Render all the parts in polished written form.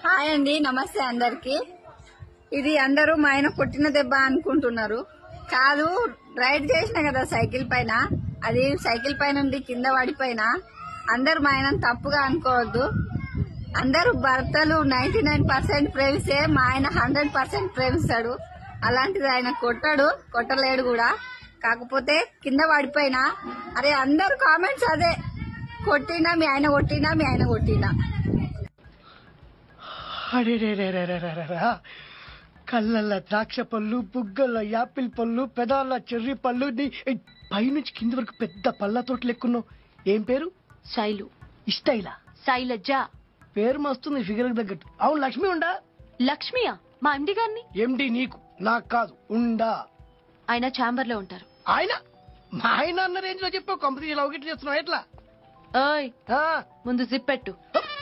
Hi అండి, నమస్తే అందరికి. ఇది అందరూ మా ఆయన కొట్టిన దెబ్బ అనుకుంటున్నారు. కాదు, రైడ్ చేసిన కదా సైకిల్ పైన, అది సైకిల్ పైన నుండి కింద పడిపోయినా. అందరు మా ఆయన తప్పుగా అనుకోవద్దు. అందరూ భర్తలు 99% ప్రేమిస్తే మా ఆయన 100% ప్రేమిస్తాడు. అలాంటిది ఆయన కొట్టలేడు కూడా. కాకపోతే కింద పడిపోయినా అరే అందరు కామెంట్స్ అదే, కొట్టినా మీ ఆయన కొట్టినా. కళ్ళల్లో ద్రాక్ష పళ్ళు, బుగ్గల్లో యాపిల్ పళ్ళు, పెదాల చెర్రీ పళ్ళు, పైనుంచి కింది వరకు పెద్ద పళ్ళ తోట లెక్కున్నావు. ఏం పేరు? శైలు. ఇష్టైలా? శైలజ. పేరు మస్తుంది, ఫిగర్ తగ్గట్టు. అవును, లక్ష్మి ఉండా? లక్ష్మియా? మా ఎండి గారిని. ఎండి నీకు, నాకు కాదు. ఉండా? ఆయన ఛాంబర్ లో ఉంటారు. ఆయన మా ఆయన అన్న రేంజ్ లో చెప్పావు. కంపెనీ లవ్ చేస్తున్నావు ఎట్లా? ఓయ్, ముందు జిప్ పెట్టు.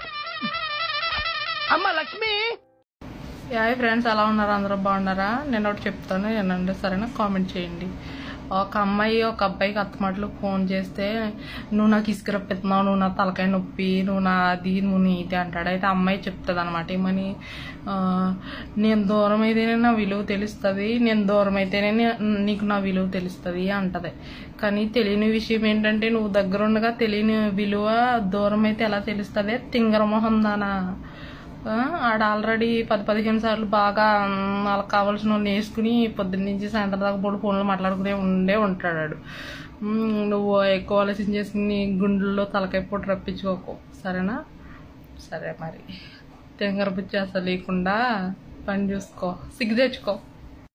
అమ్మ లక్ష్మి. హాయ్ ఫ్రెండ్స్, ఎలా ఉన్నారు? అందరూ బాగున్నారా? నేను ఒకటి చెప్తాను వినండి, సరేనా? కామెంట్ చేయండి. ఒక అమ్మాయి ఒక అబ్బాయికి అత్తమాటలు ఫోన్ చేస్తే, నువ్వు నాకు ఇసుక రప్పిస్తున్నావు, నువ్వు నా తలకాయ నొప్పి, నువ్వు నా అది, నువ్వు నీది అంటాడు. అయితే అమ్మాయి చెప్తుంది అనమాట ఏమని, నేను దూరం అయితేనే నా విలువ తెలుస్తుంది, నేను దూరం అయితేనే నీకు నా విలువ తెలుస్తుంది అంటది. కానీ తెలియని విషయం ఏంటంటే, నువ్వు దగ్గరుండగా తెలియని విలువ దూరం అయితే ఎలా తెలుస్తుంది? తింగరమోహం దానా. ఆడ ఆల్రెడీ 10-15 సార్లు బాగా వాళ్ళకి కావాల్సిన వాళ్ళు వేసుకుని పొద్దున్న నుంచి సాయంత్రం దాకా బోర్డు ఫోన్లో మాట్లాడుకునే ఉంటాడు. నువ్వు ఎక్కువ ఆలోచన చేసుకుని గుండెల్లో తలకాయ పొట్టు రప్పించుకోకు, సరేనా? సరే మరి, తెంగర బుచ్చి అసలు లేకుండా పని చూసుకో, సిగ్గు తెచ్చుకో.